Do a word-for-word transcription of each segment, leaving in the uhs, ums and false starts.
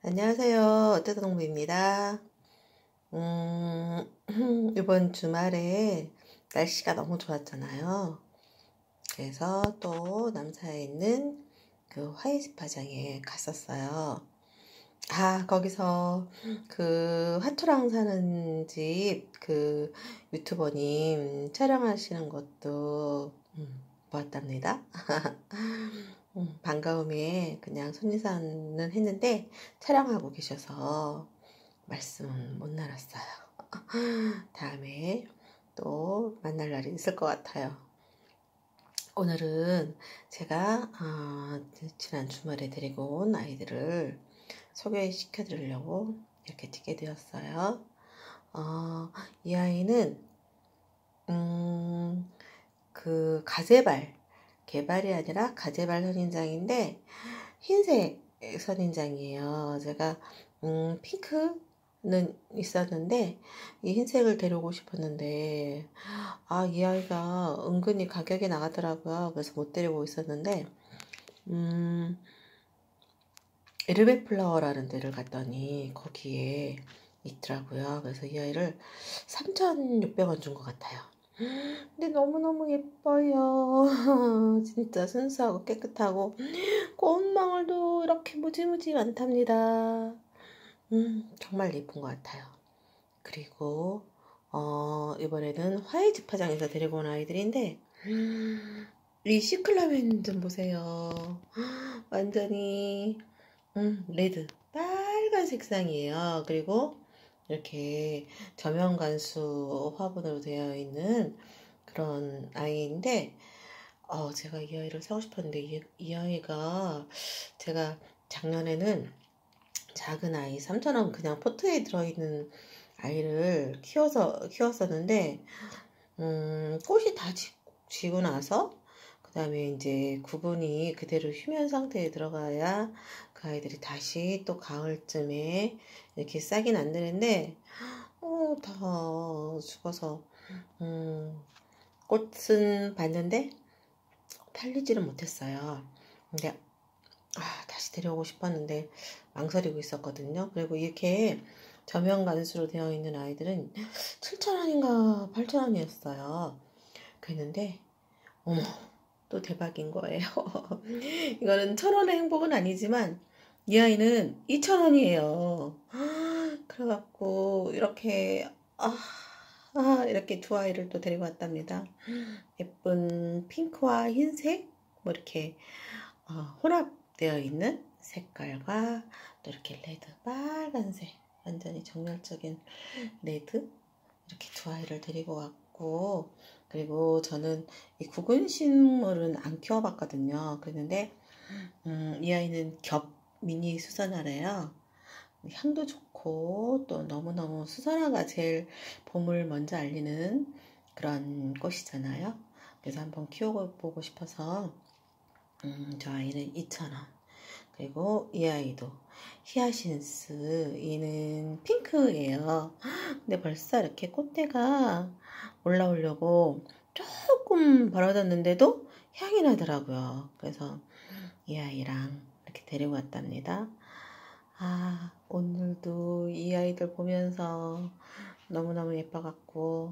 안녕하세요. 뜨동부입니다. 음, 이번 주말에 날씨가 너무 좋았잖아요. 그래서 또 남사에 있는 그 화이지파장에 갔었어요. 아, 거기서 그 화토랑 사는 집 그 유튜버님 촬영하시는 것도 음, 보았답니다. 음, 반가움에 그냥 손인사는 했는데 촬영하고 계셔서 말씀은 못 나눴어요. 다음에 또 만날 날이 있을 것 같아요. 오늘은 제가 어, 지난 주말에 데리고 온 아이들을 소개시켜 드리려고 이렇게 찍게 되었어요. 어, 이 아이는 음, 그 가재발 개발이 아니라 가재발 선인장인데 흰색 선인장이에요. 제가 음, 핑크는 있었는데 이 흰색을 데려오고 싶었는데 아, 이 아이가 은근히 가격이 나가더라고요. 그래서 못 데리고 있었는데 음, 에르베플라워라는 데를 갔더니 거기에 있더라고요. 그래서 이 아이를 삼천육백 원 준 것 같아요. 근데 너무너무 예뻐요. 진짜 순수하고 깨끗하고 꽃망울도 이렇게 무지무지 많답니다. 음, 정말 예쁜 것 같아요. 그리고 어, 이번에는 화이지파장에서 데리고 온 아이들인데 이 시클라멘 좀 보세요. 완전히 음, 레드 빨간 색상이에요. 그리고 이렇게 저면간수 화분으로 되어 있는 그런 아이인데 어, 제가 이 아이를 사고 싶었는데 이, 이 아이가 제가 작년에는 작은 아이 삼천 원 그냥 포트에 들어있는 아이를 키워서 키웠었는데 음, 꽃이 다 지, 지고 나서 그 다음에 이제 구분이 그대로 휴면 상태에 들어가야 그 아이들이 다시 또 가을쯤에 이렇게 싹이 난다는데 어, 다 죽어서 음, 꽃은 봤는데 팔리지는 못했어요. 근데 아, 다시 데려오고 싶었는데 망설이고 있었거든요. 그리고 이렇게 저면 간수로 되어 있는 아이들은 칠천 원인가 팔천 원이었어요. 그랬는데 어머 또 대박인 거예요. 이거는 천 원의 행복은 아니지만 이 아이는 이천 원이에요. 그래갖고 이렇게 아, 아 이렇게 두 아이를 또 데리고 왔답니다. 예쁜 핑크와 흰색 뭐 이렇게 어, 혼합되어 있는 색깔과 또 이렇게 레드 빨간색 완전히 정열적인 레드 이렇게 두 아이를 데리고 왔고 그리고 저는 이 구근식물은 안 키워봤거든요. 그랬는데 음, 이 아이는 겹 미니 수선화래요. 향도 좋고 또 너무너무 수선화가 제일 봄을 먼저 알리는 그런 꽃이잖아요. 그래서 한번 키워보고 싶어서 음, 저 아이는 이천 원. 그리고 이 아이도 히아신스. 얘는 핑크예요. 근데 벌써 이렇게 꽃대가 올라오려고 조금 벌어졌는데도 향이 나더라고요. 그래서 이 아이랑 이렇게 데리고 왔답니다. 아, 오늘도 이 아이들 보면서 너무너무 예뻐갖고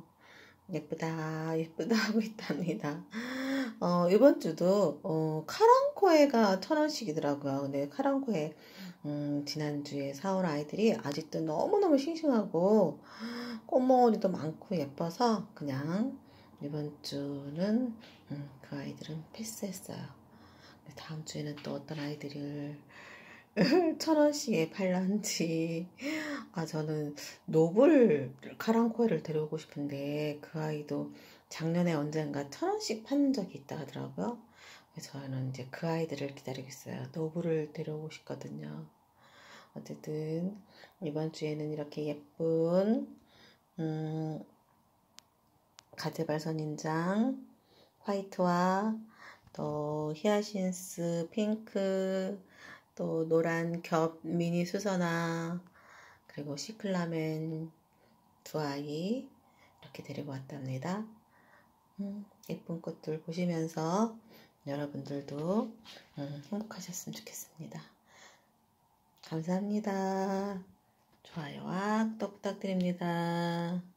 예쁘다 예쁘다 하고 있답니다. 어, 이번 주도 어, 카랑코에가 천 원씩이더라고요. 근데 카랑코에 음, 지난주에 사온 아이들이 아직도 너무너무 싱싱하고 꽃몽오리도 많고 예뻐서 그냥 이번 주는 음, 그 아이들은 패스했어요. 다음 주에는 또 어떤 아이들을 천 원씩에 팔란지 아 저는 노블 카랑코에를 데려오고 싶은데 그 아이도 작년에 언젠가 천 원씩 파는 적이 있다 하더라고요. 그래서 저는 이제 그 아이들을 기다리고 있어요. 노블을 데려오고 싶거든요. 어쨌든 이번 주에는 이렇게 예쁜 음, 가재발 선인장 화이트와 또 히아신스 핑크 또 노란 겹 미니 수선화 그리고 시클라멘 두 아이 이렇게 데리고 왔답니다. 음, 예쁜 꽃들 보시면서 여러분들도 음, 행복하셨으면 좋겠습니다. 감사합니다. 좋아요와 구독 부탁드립니다.